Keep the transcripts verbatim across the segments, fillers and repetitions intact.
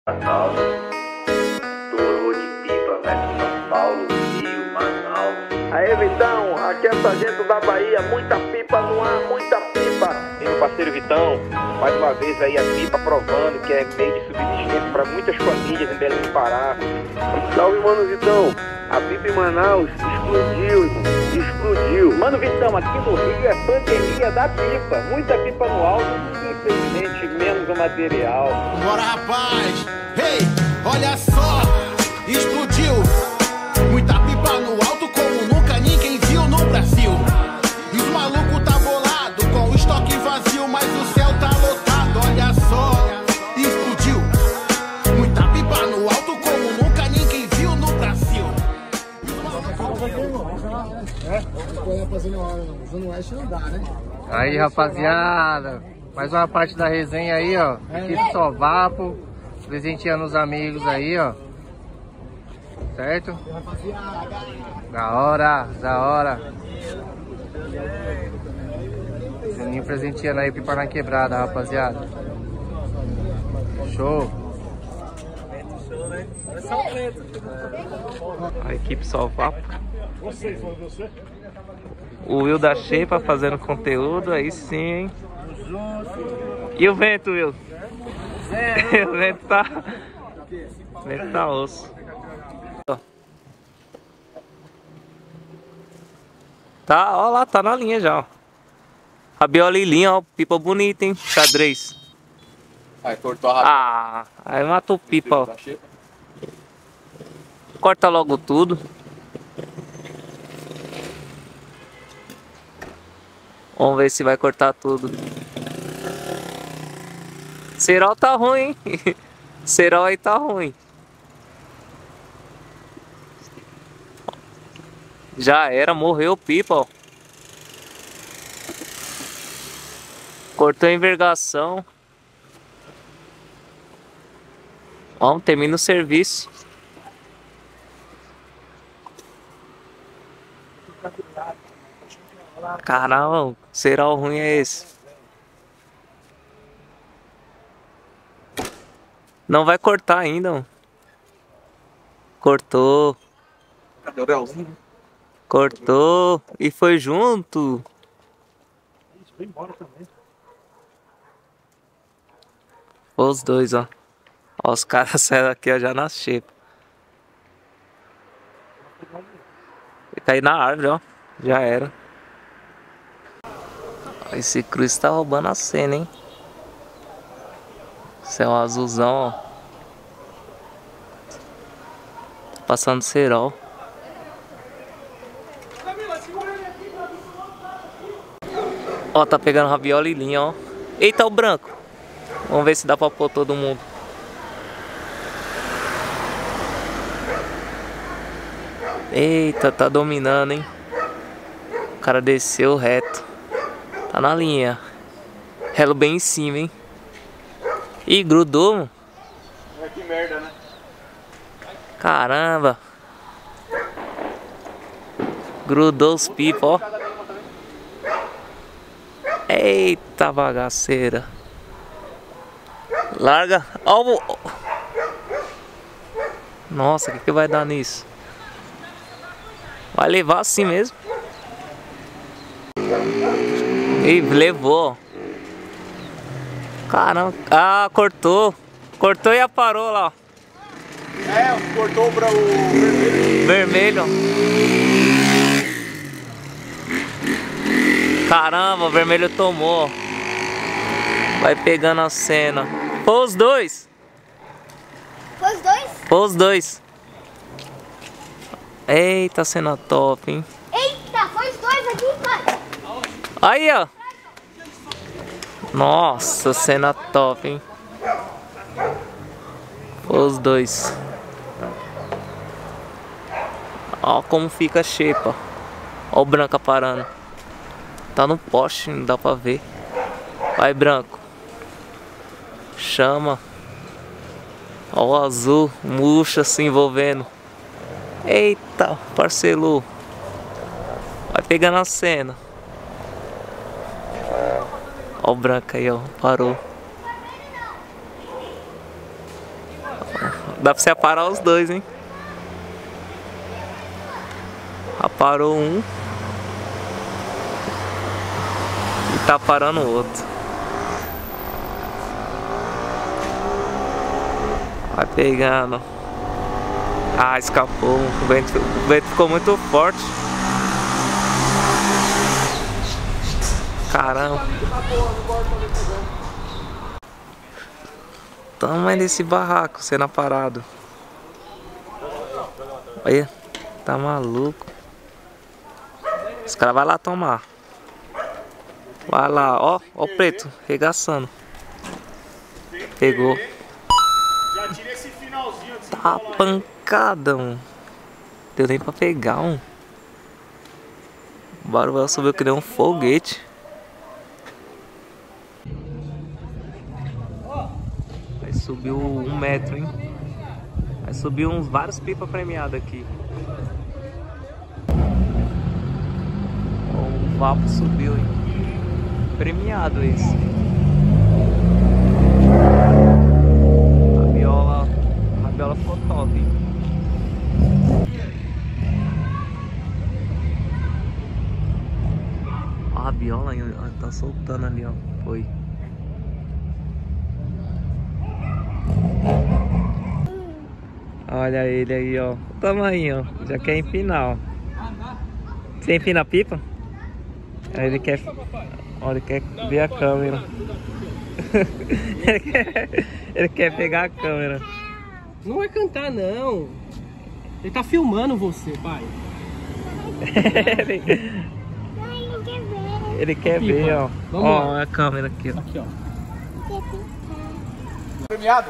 Natal, Torô de Pipa, vai para São Paulo, Rio, Manaus. Aê, Vitão, aqui é Sargento da Bahia, muita pipa no ar, muita pipa. E meu parceiro Vitão, mais uma vez aí a pipa provando que é meio de subsistência para muitas famílias em Belém do Pará. Salve, mano Vitão, a pipa em Manaus explodiu, explodiu. Mano Vitão, aqui no Rio é pandemia da pipa, muita pipa no alto, infelizmente menos o material. Bora, rapaz! Ei, hey, olha só, explodiu. Muita pipa no alto como nunca ninguém viu no Brasil. E os malucos tá bolado com o estoque vazio, mas o céu tá lotado, olha só, explodiu. Muita pipa no alto como nunca ninguém viu no Brasil. Aí, rapaziada, mais uma parte da resenha aí, ó. Equipe Sovapo, presenteando os amigos aí, ó. Certo? Da hora, da hora. Juninho presenteando aí, pipa na quebrada, rapaziada. Show. A equipe Sovapo. O Will da Xepa fazendo conteúdo, aí sim, hein? E o vento, Will? O vento tá... O vento tá osso. Tá, ó lá, tá na linha já, ó. Rabiola e linha, ó, pipa bonita, hein? Xadrez. Aí cortou a rabiola. Ah, aí matou pipa, ó. Corta logo tudo. Vamos ver se vai cortar tudo. Cerol tá ruim, hein? Cerol aí tá ruim. Já era, morreu pipa, ó. Cortou a envergação. Vamos, termina o serviço. Caramba, cerol ruim é esse? Não vai cortar ainda, mano. Cortou. Cadê o Delzinho? Cortou e foi junto. Foi embora também. Os dois, ó. Ó, os caras saíram aqui, ó, já na xepa. Cair na árvore, ó. Já era. Esse Cruz tá roubando a cena, hein? Céu azulzão, ó. Tá passando cerol. Ó, tá pegando rabiola e linha, ó. Eita, o branco. Vamos ver se dá pra pôr todo mundo. Eita, tá dominando, hein? O cara desceu reto. Tá na linha. Relo bem em cima, hein? Ih, grudou, mano. Que merda, né? Caramba. Grudou os pipos, ó. Eita bagaceira. Larga. Ó, oh. Nossa, o que, que vai dar nisso? Vai levar assim mesmo. Ih, levou. Caramba. Ah, cortou. Cortou e aparou lá, ó. É, cortou para o vermelho. Vermelho. Caramba, o vermelho tomou. Vai pegando a cena. Foi os dois. Foi os dois? Foi os dois. Eita, cena top, hein? Eita, foi os dois aqui, pai. Aí, ó. Nossa, cena top, hein? Foi os dois. Ó como fica a xepa. Ó o branco parando. Tá no poste, não dá pra ver. Vai, branco. Chama. Ó o azul, murcha se envolvendo. Eita, parcelou. Vai pegando a cena. Ó o branco aí, ó. Parou. Dá pra você parar os dois, hein? Aparou um e tá parando o outro. Vai pegando. Ah, escapou. O vento, o vento ficou muito forte. Caramba. Tamanho desse barraco sendo aparado. Olha, tá maluco. Os caras vão lá tomar. Vai lá, ó, ó o preto, regaçando. Pegou. Já tirei esse finalzinho de Tá pancada, mano. Deu nem pra pegar, um. O barulho subiu que nem um foguete. Aí subiu um metro, hein? Aí subiu uns vários pipa premiados aqui. O vapo subiu, hein? Premiado esse. A viola, a viola ficou top, hein? Ó, a viola ó, tá soltando ali, ó. Foi. Olha ele aí, ó. O tamanho, ó. Já quer empinar, ó. Você empina a pipa? Aí ele quer... Olha, ele quer ver a câmera. ele, quer... ele quer pegar a câmera. Não vai cantar, não. Ele tá filmando você, pai. ele... ele quer Pipa. ver, ó. Vamos ó, lá. a câmera aqui, ó. Aqui, ó. premiado?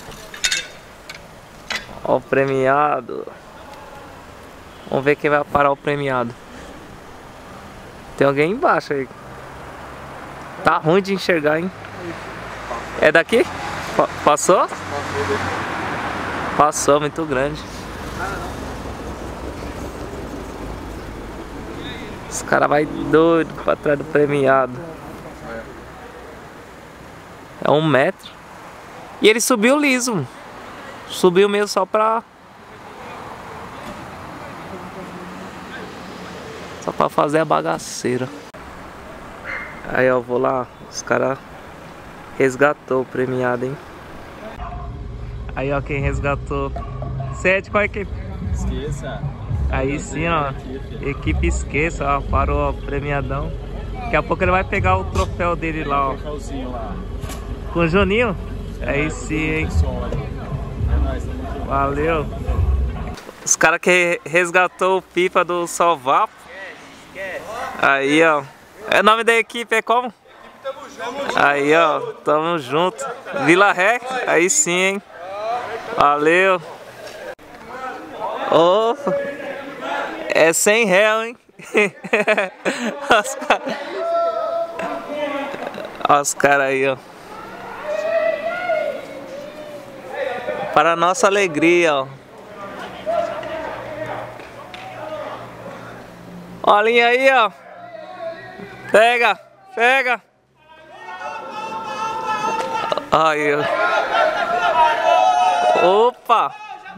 Ó o premiado. Vamos ver quem vai parar o premiado. Tem alguém embaixo aí. Tá ruim de enxergar, hein? É daqui? Pa- passou? Passou, muito grande. Os caras vai doido pra trás do premiado. É um metro. E ele subiu liso. Subiu mesmo só pra... Só pra fazer a bagaceira. Aí ó, vou lá. Os caras resgatou o premiado, hein? Aí ó, quem resgatou. Sete, qual equipe? Esqueça. Aí sim, ó. Equipe esqueça, ó. Parou, ó, premiadão. Daqui a pouco ele vai pegar o troféu dele lá, ó. Com o Juninho? Aí sim, hein? Valeu. Os caras que resgatou o pipa do Solvapo. Aí, ó. É o nome da equipe, é como? Aí, ó. Tamo junto. Vila Ré. Aí sim, hein? Valeu. Opa. É cem real, hein? Os caras. Olha os caras aí, ó. Para nossa alegria, ó. Olha aí, ó. Pega, pega. Aí, ó. Opa.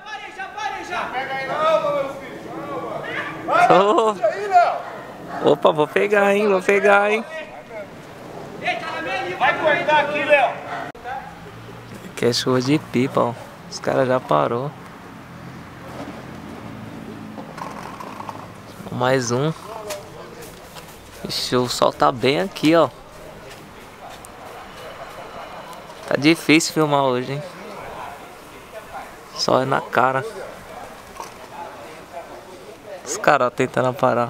Oh. Opa, vou pegar, hein, vou pegar, hein. Vai cortar aqui, Léo. Que é show de pipa, ó. Os caras já parou. Mais um. Ixi, o sol tá bem aqui, ó. Tá difícil filmar hoje, hein. Sol é na cara. Os caras tentando parar.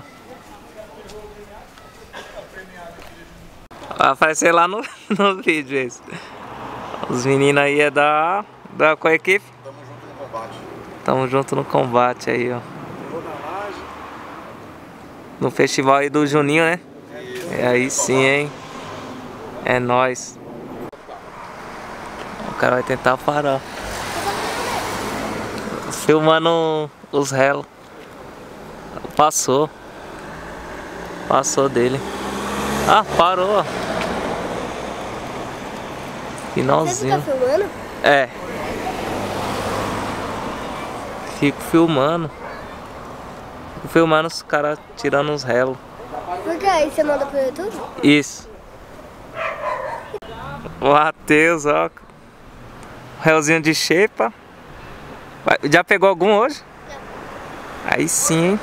Vai aparecer lá no, no vídeo esse. Os meninos aí é da... da qual equipe? Tamo junto no combate. Tamo junto no combate aí, ó. No festival aí do Juninho, né? É aí sim, hein? É nóis. O cara vai tentar parar. Filmando os réus. Passou. Passou dele. Ah, parou. Finalzinho. Você tá filmando? É. Fico filmando. Fico filmando os caras tirando uns relos. Por que aí você manda pro YouTube? Isso. O Matheus, ó. Relzinho de xepa. Já pegou algum hoje? Não. Aí sim.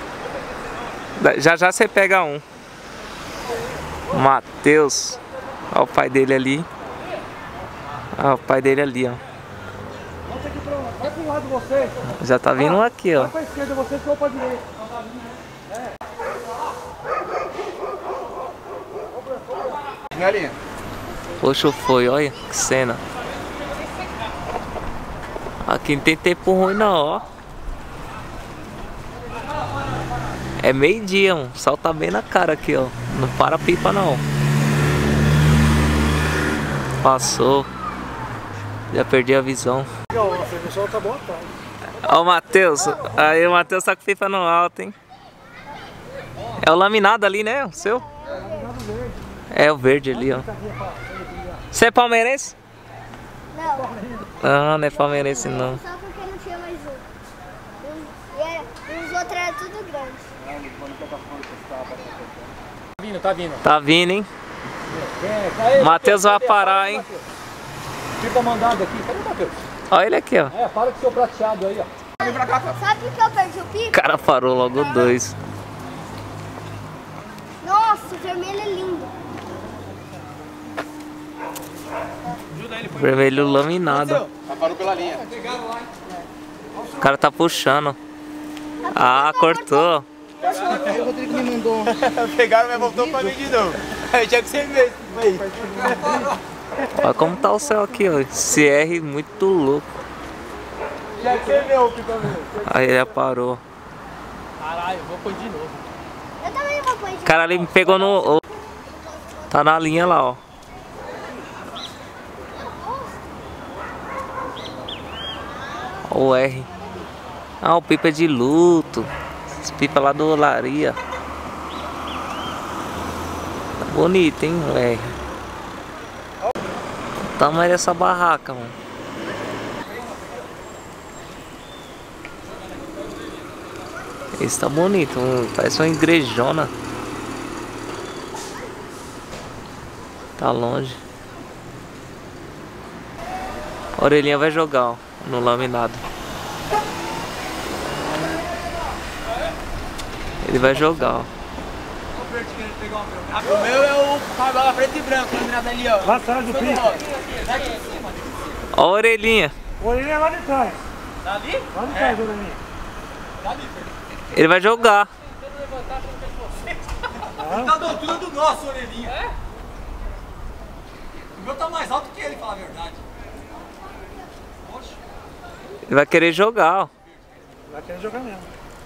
Já já você pega um. O Matheus. Olha o pai dele ali. Olha o pai dele ali, ó. Vai pro lado de você. Já tá vindo um aqui, ó. Vai pra esquerda você, que eu pra direita. Galinha. Poxa, foi, olha que cena. Aqui não tem tempo ruim não, ó. É meio dia, mano. O sol tá bem na cara aqui, ó. Não para pipa não. Passou. Já perdi a visão. O sol tá bom, tá? Ó o Matheus. Aí o Matheus tá com pipa no alto, hein. É o laminado ali, né? O seu? É o verde ali, ó. Você é palmeirense? Não. Ah, não é palmeirense não. Só porque não tinha mais um. um e, era, e os outros eram tudo grandes. Tá vindo, tá vindo. Tá vindo, hein? É, o Matheus vai parar, hein? Pipa mandado aqui. Cadê o Matheus? Olha ele aqui, ó. É, para com o seu prateado aí, ó. Vem pra cá, cara. Sabe por que eu perdi o pico? O cara parou logo dois. Nossa, o vermelho é lindo. Vermelho laminado. Parou pela linha. O cara tá puxando. Ah, cortou. O Rodrigo me mandou. Pegaram, mas voltou pra mim de novo. Aí tinha que ser mesmo. Olha como tá o céu aqui, ó. C R muito louco. Tinha que ser meu, pipa meu. Aí ele parou. Caralho, eu vou pôr de novo. Eu também vou pôr de O cara ali me pegou no... Tá na linha lá, ó. O R. Ah, o pipa é de luto. Esse pipa lá do Olaria. Tá bonito, hein, o R. O tamanho dessa barraca, mano. Esse tá bonito, parece uma igrejona. Tá longe. A orelhinha vai jogar, ó, no laminado. Ele vai jogar, ó. O meu é o cavalo preto e branco, laminado ali, ó. Lá atrás do pico. Ó a orelhinha. O orelhinha é lá de trás. Tá ali? Lá de trás, orelhinha. Tá ali. Ele vai jogar. Tá do altura do nosso, orelhinha. É? O meu tá mais alto que ele, fala a verdade. Poxa. Ele vai querer jogar, ó. Vai querer jogar mesmo.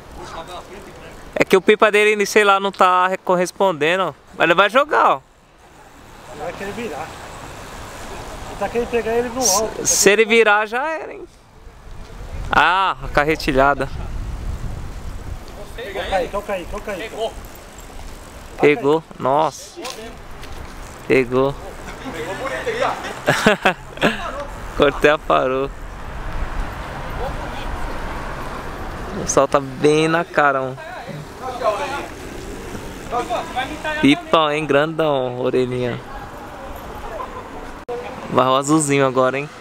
É que o pipa dele, sei lá, não tá correspondendo, ó. Mas ele vai jogar, ó. Ele vai querer virar. Ele tá querendo pegar ele no alto. Se ele virar, já era, hein. Ah, a carretilhada. Toca aí, toca aí, toca aí. Pegou. Pegou, nossa. Pegou. Pegou bonito aí, ó. Cortei, parou. O sol tá bem na cara, mano. Pipão, hein? Grandão, orelhinha. Vai o azulzinho agora, hein?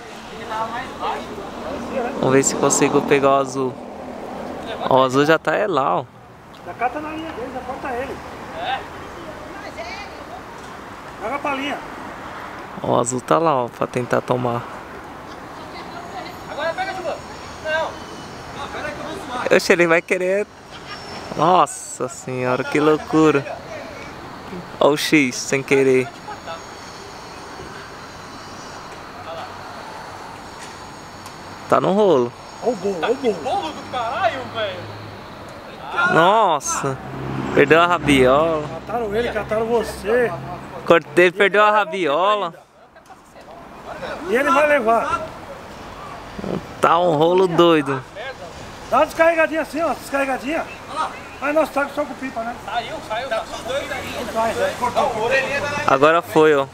Vamos ver se consigo pegar o azul. Ó, o azul já tá é lá, ó. Já cata na linha dele, já corta ele. É? Joga pra linha. Ó, o azul tá lá, ó, pra tentar tomar. Agora pega, Juba. Não. Não, pera aí que eu vou zoar. Oxe, ele vai querer... Nossa senhora, que loucura. Ó o X, sem querer. Tá no rolo. Ó o bolo, ó o bolo. Bolo do caralho, velho. Nossa. Perdeu a rabiola. Cataram ele, cataram você. Cortei, perdeu a rabiola. E ele vai levar. Tá um rolo doido. Dá uma descarregadinha assim, ó. Descarregadinha. Aí nós tá só com pipa, né? Saiu, saiu. Tá os dois aí. Agora foi, ó.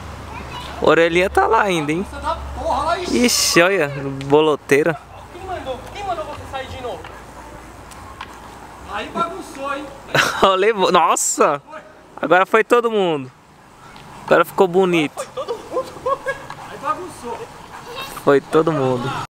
Orelhinha tá lá ainda, hein? Ixi, olha, boloteira. Quem mandou Aí bagunçou, hein? Levou. Nossa! Agora foi todo mundo. Agora ficou bonito. Foi todo mundo. Aí bagunçou. Foi todo mundo.